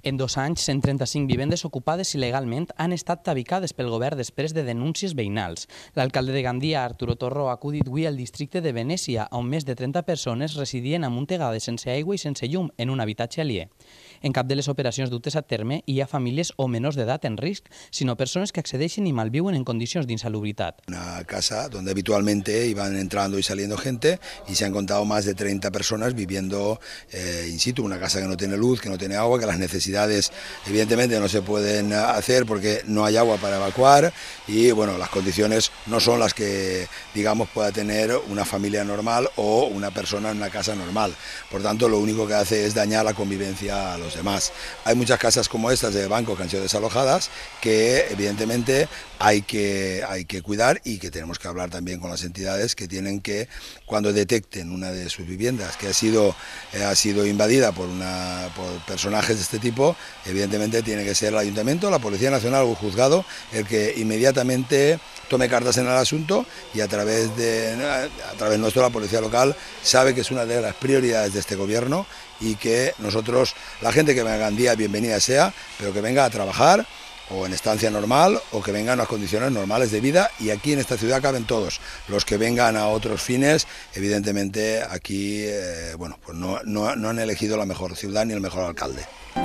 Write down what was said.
En 2 anys, 135 vivendes ocupades il·legalment han estat tabicades pel govern després de denúncies veïnals. L'alcalde de Gandia, Arturo Torró, ha acudit avui al districte de Venècia, on més de 30 persones residien amuntegades sense aigua i sense llum en un habitatge aliè. En cap de les operacions dutes a terme hi ha famílies o menors d'edat en risc, sinó persones que accedeixen i malviuen en condicions d'insalubritat. Una casa donde habitualmente iban entrando y saliendo gente y se han contado más de 30 personas viviendo in situ, una casa que no tiene luz, que no tiene agua, que las necesidades evidentemente no se pueden hacer porque no hay agua para evacuar y bueno, las condiciones no son las que digamos pueda tener una familia normal o una persona en una casa normal. Por tanto, lo único que hace es dañar la convivencia a los demás. Hay muchas casas como estas de bancos que han sido desalojadas que evidentemente hay que cuidar y que tenemos que hablar también con las entidades que tienen que, cuando detecten una de sus viviendas que ha sido invadida por personajes de este tipo, evidentemente tiene que ser el Ayuntamiento, la Policía Nacional o el Juzgado el que inmediatamente tome cartas en el asunto y a través nuestro la Policía Local sabe que es una de las prioridades de este gobierno y que nosotros, la gente que venga a Gandia, bienvenida sea, pero que venga a trabajar o en estancia normal o que vengan a unas condiciones normales de vida, y aquí en esta ciudad caben todos. Los que vengan a otros fines, evidentemente aquí bueno, pues no han elegido la mejor ciudad ni el mejor alcalde.